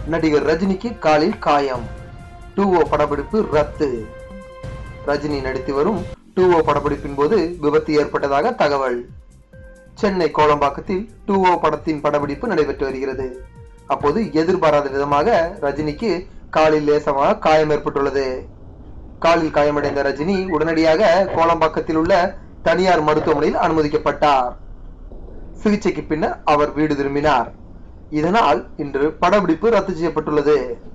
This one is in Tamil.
நடிகர் ரஜினிக்கு காலில் காயம். 2O படப்பிடிப்பு ரத்து. ரஜினி நடித்து வரும் 2O படப்பிடிப்பின் போது விபத்து ஏற்பட்டதாக தகவல். சென்னை கோலம்பாக்கத்தில் 2O படத்தின் படப்பிடிப்பு நடைபெற்று வருகிறது. அப்போது எதிர்பாராத விதமாக ரஜினிக்கு காலில் லேசமாக காயம் ஏற்பட்டுள்ளது. காலில் காயமடைந்த ரஜினி உடனடியாக கோலம்பாக்கத்தில் உள்ள தனியார் மருத்துவமனையில் அனுமதிக்கப்பட்டார். சிகிச்சைக்கு பின்னர் அவர் வீடு திரும்பினார். இதனால் இன்று படப்பிடிப்பு ரத்து செய்யப்பட்டுள்ளது.